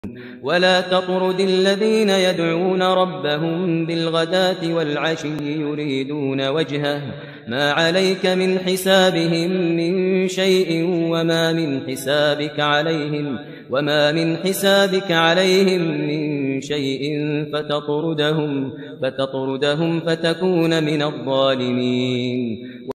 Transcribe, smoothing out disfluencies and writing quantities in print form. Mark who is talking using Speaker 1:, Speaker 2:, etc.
Speaker 1: ولا تطرد الذين يدعون ربهم بالغداة والعشي يريدون وجهه ما عليك من حسابهم من شيء وما من حسابك عليهم من شيء فتطردهم فتكون من الظالمين.